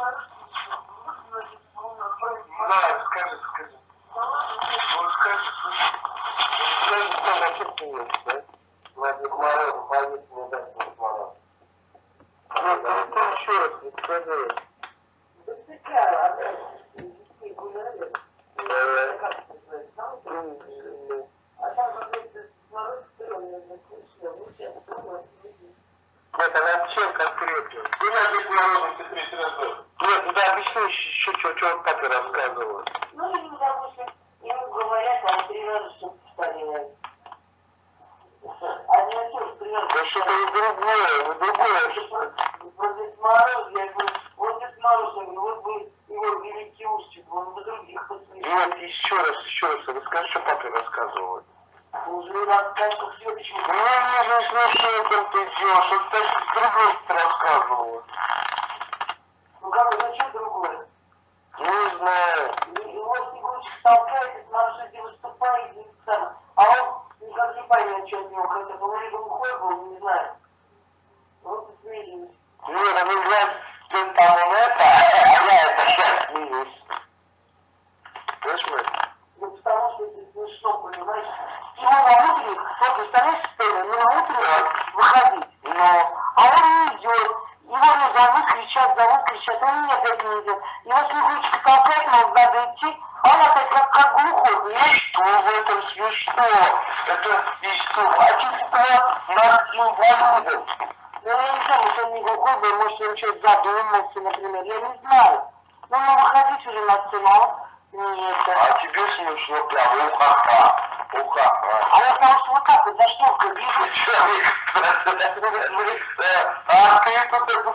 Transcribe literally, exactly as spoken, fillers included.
Да, скажи, скажи. Вот скажи, слушай. Скажи, кто на чем есть, да? Владимир Мороз, поедет мне дать Владимир Мороз. Нет, а ты еще раз не скажи. Да ты как, ты гуляли? Как ты знаешь? А там какой-то Мороз, который мне закончил, ну сейчас думаю. Нет, она вообще конкретно. Ты на Дед Мороза ты третий раз был? Нет, ну да, объясни еще, что, что папе рассказывал. Ну, ему, допустим, ему говорят, там три раза все повторяют. Они тоже три раза. Да что-то и другое, и другое. Вот Дед Мороз, я говорю, вот Дед Мороз, я говорю, вот вы его великий устик, он бы других посмотрел. Нет, еще раз, еще раз, расскажи, что папе рассказывал. Уже рассказывал, как следующий. Ну, мне же смешно, как ты делаешь, что ты с другой ты рассказывала. Ну как, зачем другое? Не знаю. Его Снегурочка толкает, и маршруте выступает, и там. А он никак не поймет, что от него хотят. Он либо ухой был, не знаю. Вот и смеюсь. Нет, а вы знаете, ты там он это, а я это сейчас смеюсь. Понимаешь, мать? Ну потому что это смешно, понимаешь? Его на утренник, вот представляешь, что не на утренник выходить, но, а он не идет. Его не зовут, кричат, зовут, кричат, он опять не идет. Его Снегурочка толкает, но надо идти, а он опять как, как глухой, понимаешь? Что в этом смешно? Это смешно. А чувство над инвалидом. Ну, я не знаю, может он не глухой был, может он что-то задумался, например, я не знаю. Ну, ну, выходить уже на сцену, а он не это. А тебе смешно прям, уха-ха, уха-ха. А я потому что вот так вот за шторкой вижу. А ты тут